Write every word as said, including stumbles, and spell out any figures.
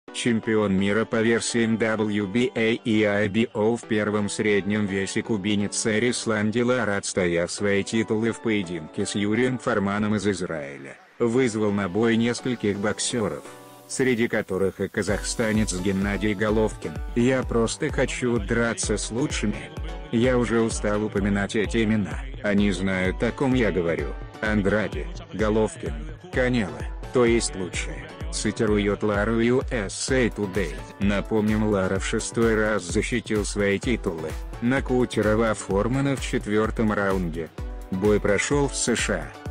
Чемпион мира по версиям дабл ю би эй и ай би о в первом среднем весе кубинец Эрислан Дилара, отстояв свои титулы в поединке с Юрием Форманом из Израиля, вызвал на бой нескольких боксеров, среди которых и казахстанец Геннадий Головкин. «Я просто хочу драться с лучшими. Я уже устал упоминать эти имена, они знают, о ком я говорю. Андраде, Головкин, Канело, то есть лучшие», цитирует Лара ю эс эй Today. Напомним, Лара в шестой раз защитил свои титулы, нокаутировав Формана в четвертом раунде. Бой прошел в США.